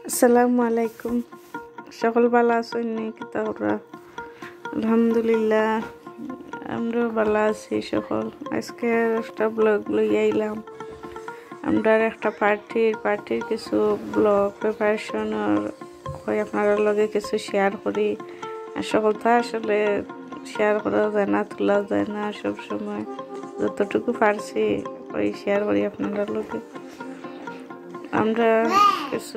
আসসালামু আলাইকুম। সকল ভালো আছেন নাকি? তাহলে আলহামদুলিল্লাহ আমরা ভালো আছি সকল। আজকে একটা ব্লগ লই আইলাম। আমরা একটা পার্টির কিছু ব্লগ প্রিপারেশন হয় আপনারা লগে কিছু শেয়ার করি। আর সকলটা আসলে শেয়ার করা যায় না, তোলা যায় না সব সময়। যতটুকু পারছি ওই শেয়ার করি আপনারা লগে। আমরা কিছু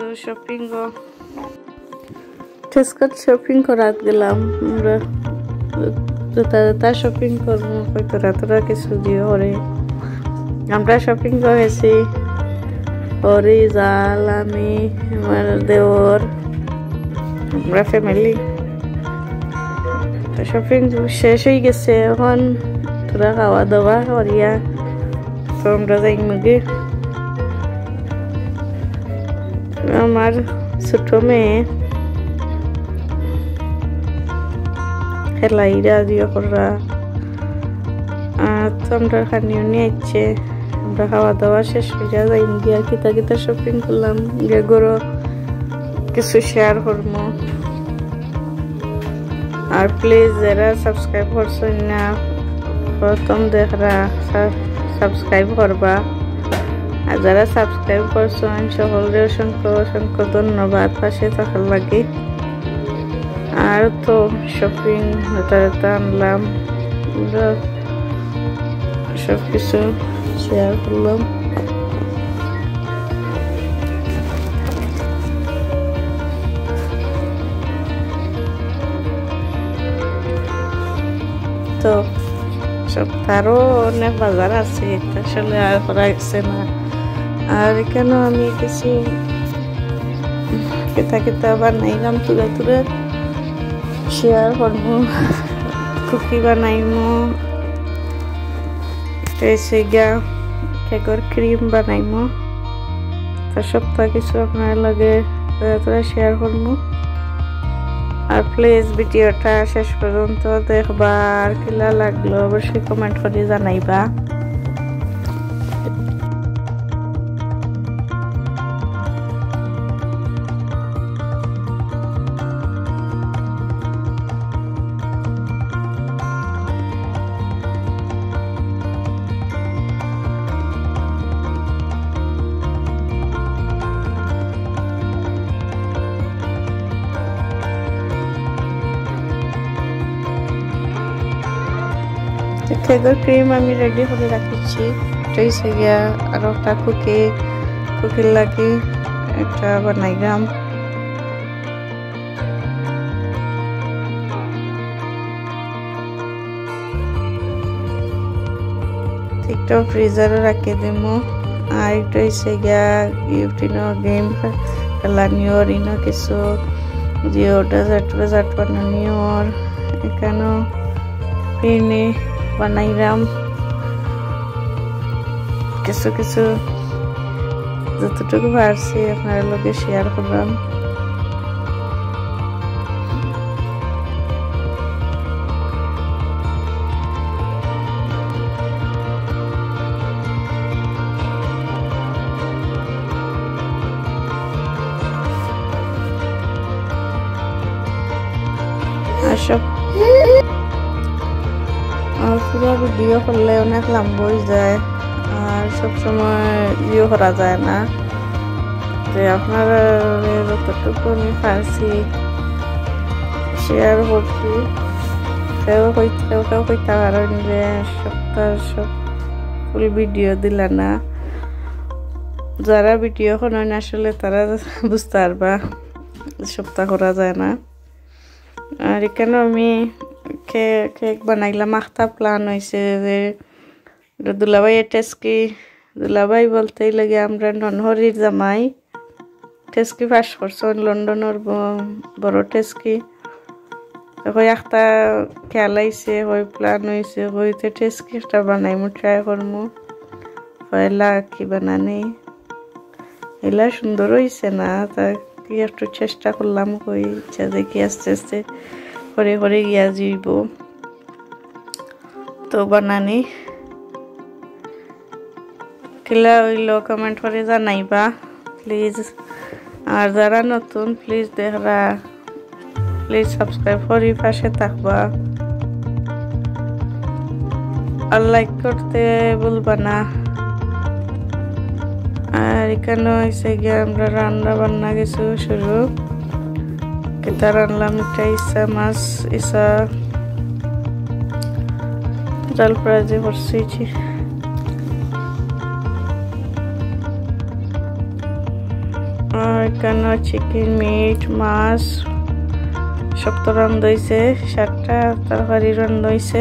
শপিং করাত গেলাম। আমরা জুতা শপিং করবো, তোরা কিছু দিয়ে করে আমরা শপিং করেছি। হরি জাল আমি আমার দেওর আমরা ফ্যামিলি শপিং শেষ হয়ে গেছে। এখন তোরা খাওয়া দাওয়া করিয়া তো আমরা যাই মুগে। আমার ছোট মেয়ে খেলাইরা দিয়ে করা তো আমরা খানিও নিয়ে ইচ্ছে। আমরা খাওয়া দাওয়া শেষ হয়ে যাই গিয়া কিতা শপিং করলাম গিয়ে গরো কিছু শেয়ার করবো। আর প্লিজ যারা সাবস্ক্রাইব করছেন না প্রথম দেখরা সাবস্ক্রাইব করবা। আর যারা সাবস্ক্রাইব করছেন সকলকে অসংখ্য ধন্যবাদ পাশে থাকার লাগে। আর তো শপিং হতে আনলাম, সব কিছু শেয়ার করলাম। তো সপ্তাহেরও অনেক বাজার আছে, আসলে আর করা গেছে না। আর এখানেও আমি কিছু কেতা বানাইলাম, তুলে শেয়ার করবো। কুকি বানাইমো, কেকর ক্রিম বানাইমো। তার সপ্তাহ কিছু আপনার লাগে শেয়ার করবো। আর প্লিজ ভিডিওটা শেষ পর্যন্ত দেখবা। আর কিলা লাগলো অবশ্যই কমেন্ট করে জানাইবা। কেকের ক্রিম আমি রেডি করে রাখিছি। এটাই গিয়া আর একটা কুকির লাগে একটা বানাইলাম। ঠিকটা ফ্রিজারে রাখি দিব। আর এটা হচ্ছে গিয়া গিফটিনো গেম খেলানিওর ইনো কিছু জিও ডেজার্ট বানানিওর এখানেও পিনে বানাইলাম। কিছু যতটুকু পারছি আপনার লগে শেয়ার করলাম। আর সব পুরো ভিডিও করলে অনেক লম্বা হয়ে যায়, আর সবসময় ভিডিও করা যায় না। যে আপনারা যতটুকু আমি পারছি শেয়ার করছি। কেউ কইতে পারেন যে সব ফুল ভিডিও দিলা না। যারা ভিডিও করেন আসলে তারা বুঝতে পারবা সপ্তাহ করা যায় না। আর এখানে আমি কেক বানাইলাম। আখতা প্ল্যান হয়েছে যে দুলাভাইয়ের দুলাভাই বলতেই লাগে আমরা ননহরির জামাই টেস্কি পাস করছেন লন্ডনের বড় টেস্কি। ওই একটা খেয়াল আইছে, ওই প্ল্যান হয়েছে ওইতে টেস্কি একটা বানাইমু, ট্রাই করবো পয়লা কি বানানি। এলা সুন্দর হয়েছে না, তা কি একটু চেষ্টা করলাম। কই ইচ্ছা দেখি আস্তে করে গিয়া যাইব তো বানানি। কিলা হইলো কমেন্ট করে জানাইবা প্লিজ। আর যারা নতুন প্লিজ দেখরা প্লিজ সাবস্ক্রাইব করি পাশে থাকবা আর লাইক করতে ভুলবা না। আর এখানে হয়েছে গিয়ে আমরা রান্না বান্না কিছু শুরু কেতা রান্নাম একটা ইসা মাছ ইসা জাল ফ্রাইজে করছি আর এখানে চিকেন মিট মাছ সব তো রান্না হয়েছে 7টা তরকারি রান্না হয়েছে।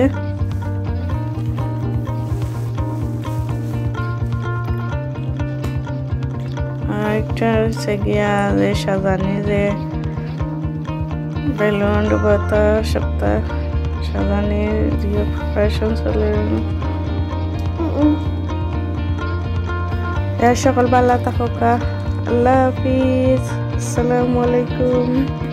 আর একটা হচ্ছে গিয়া যে সাজানি যে বেলুন ডুবাতা সপ্তাহ সাজানি দিয়ে প্রিপারেশন চলে সকল ভালো থাকুক। আল্লাহ হাফিজ, আসসালামু আলাইকুম।